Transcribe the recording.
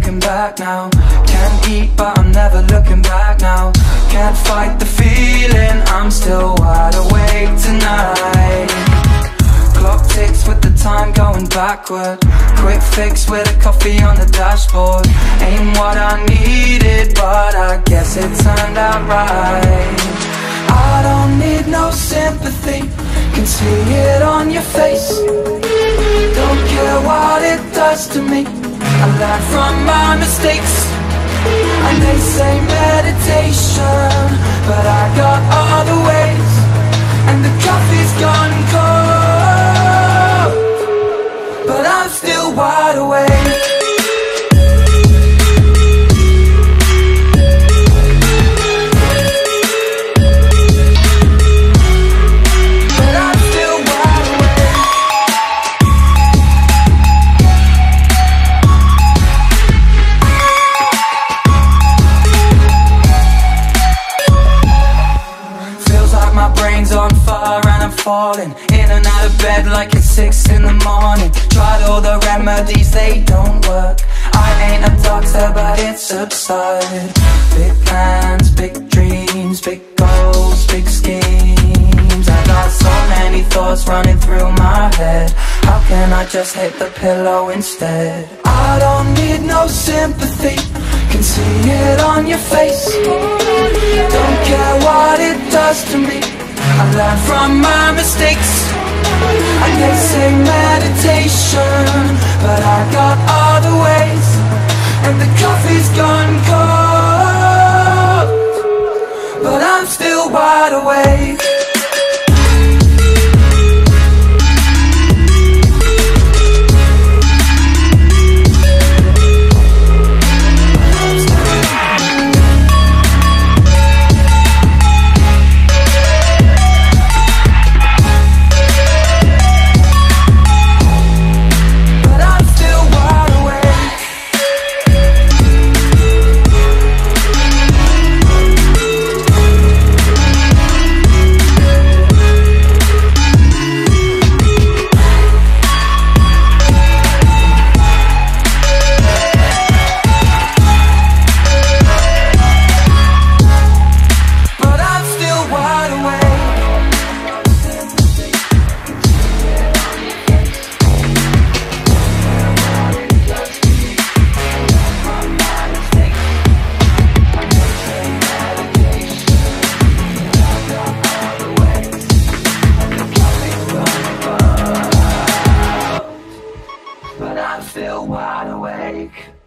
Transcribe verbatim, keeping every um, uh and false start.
looking back now. Can't eat but I'm never looking back now. Can't fight the feeling, I'm still wide awake tonight. Clock ticks with the time going backward. Quick fix with a coffee on the dashboard. Ain't what I needed, but I guess it turned out right. I don't need no sympathy, can see it on your face. Don't care what it does to me, I learn from my mistakes. And they say meditation, but I got other ways. And the coffee's gone cold, but I'm still wide awake. On fire and I'm falling in and out of bed like it's six in the morning. Tried all the remedies, they don't work. I ain't a doctor, but it's absurd. Big plans, big dreams, big goals, big schemes. I got so many thoughts running through my head. How can I just hit the pillow instead? I don't need no sympathy, can see it on your face. Don't care what it does to me, I learn from my mistakes. And they say meditation, but I got other ways. And the coffee's gone cold, but I'm still wide awake. But I'm still wide awake.